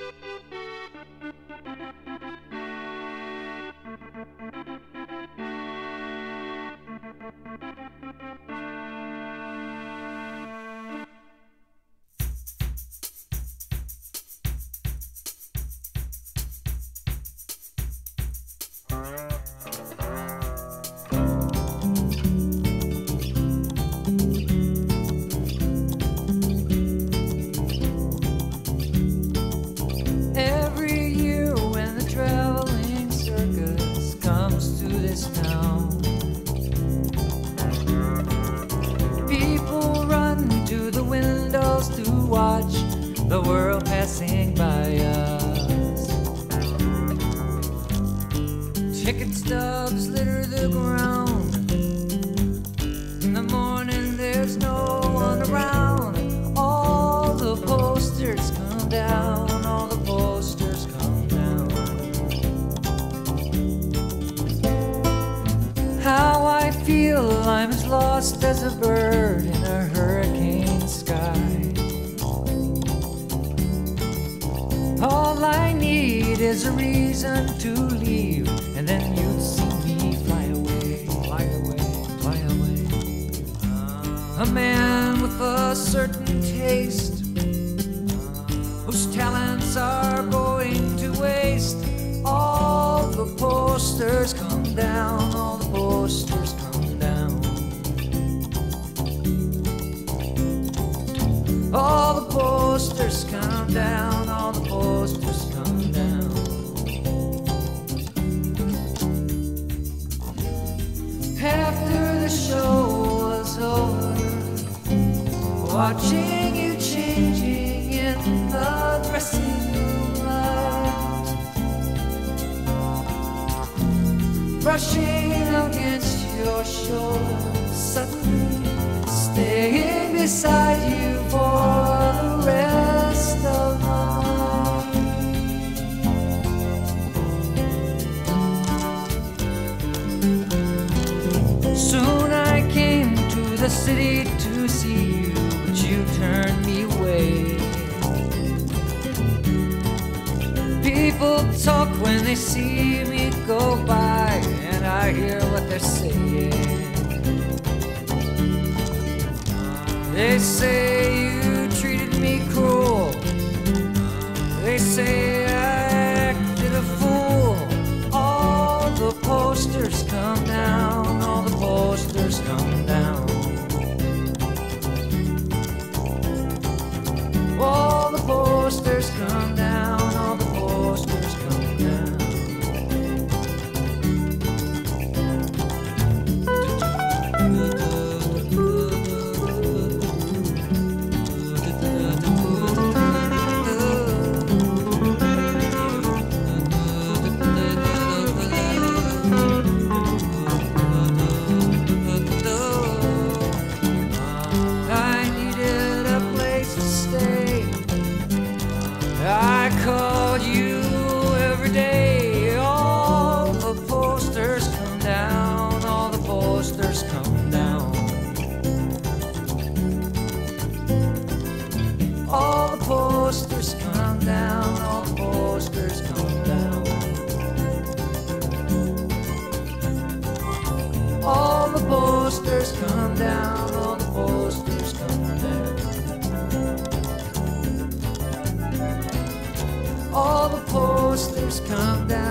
The world passing by us. Ticket stubs litter the ground. In the morning there's no one around. All the posters come down. All the posters come down. How I feel I'm as lost as a bird in a hurricane sky. All I need is a reason to leave, and then you'd see me fly away, fly away, fly away. A man with a certain taste, whose talents are going to waste. All the posters come down, all the posters come down. All the posters come down, all the posters come down. After the show was over, watching you changing in the dressing room light, brushing against your shoulder, suddenly staying beside you for the rest of the night. Soon I came to the city to see you, but you turned me away. People talk when they see me go by, and I hear what they're saying. They say you treated me cruel. They say I acted a fool. All the posters come down, all the posters come down. All the posters come down, all the posters come down. I called you every day. All the posters come down, all the posters come down. All the posters come down, all the posters come down. All the posters come down, all the posters come down. All the posters come down.